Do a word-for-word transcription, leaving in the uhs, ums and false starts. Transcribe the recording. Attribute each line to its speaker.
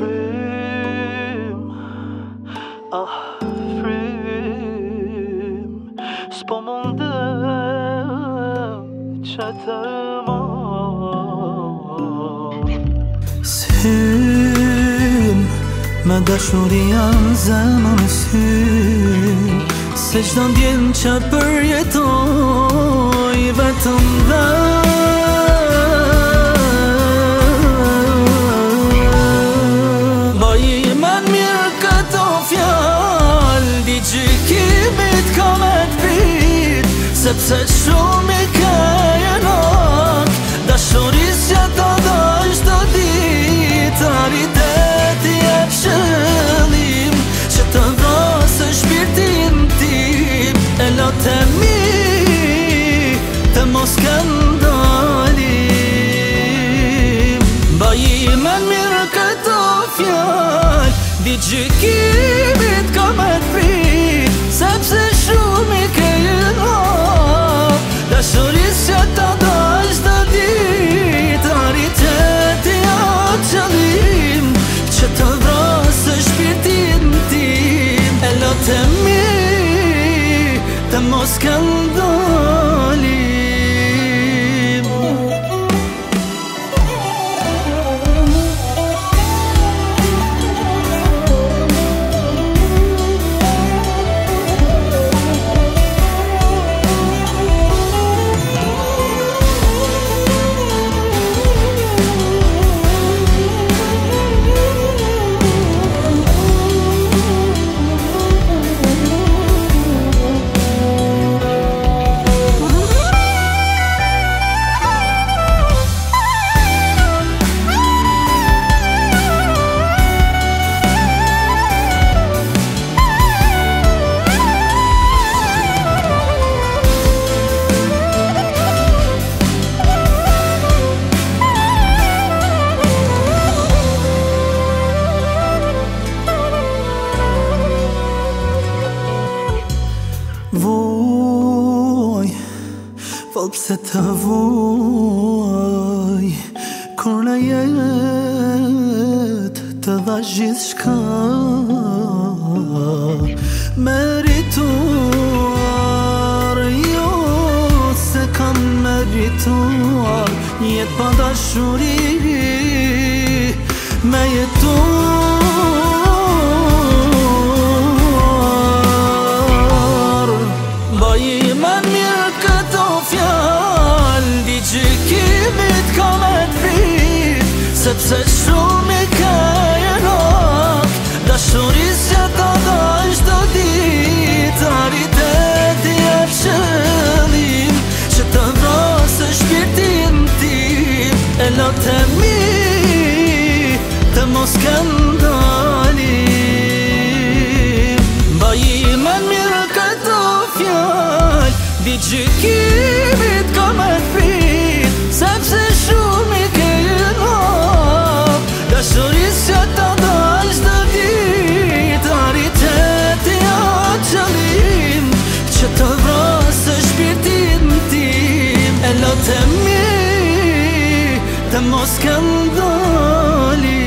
Speaker 1: frym, ah frym, s'po mundem që të marr.
Speaker 2: S'hyn me dashuria zemër s'hyn, se çdo ndjen që përjetoj vetëm dhe baj men mirë këto fjall, di gjykimit ka me t'prit, sepse shumë i ke jenak dashuris që ta doj çdo dit. Ariteti e pshëllim që të vrasë shpirtin tim, e lote mi të mos këndalim. Baj men mirë këto fjall, di gjykimit ka me t'prit, sepse shumë i ke jenak dashuris që ta doj çdo dit. Ariteti e qëllim që të vrasë shpirtin tim, e lote mi të mos këndalim. Vuoj, fol pse të vuoj, kur në jet të dha gjithçka, merituar, jo se kam merituar, jet pa dashuri me jetuar. Gjykimit ka me t'prit, sepse shumë i ke jenak dashuris që ta doj çdo dit. Ariteti e pshëllim që të vrasë shpirtin tim, e lote mi të mos këndalim. Baj men mirë këto fjall, di gjykimit ka me t'prit, sepse shumë i ke jenak dashuris që ta doj çdo dit. Ariteti e qëllim që të vrasë shpirtin tim, e lote mi të mos këndalim.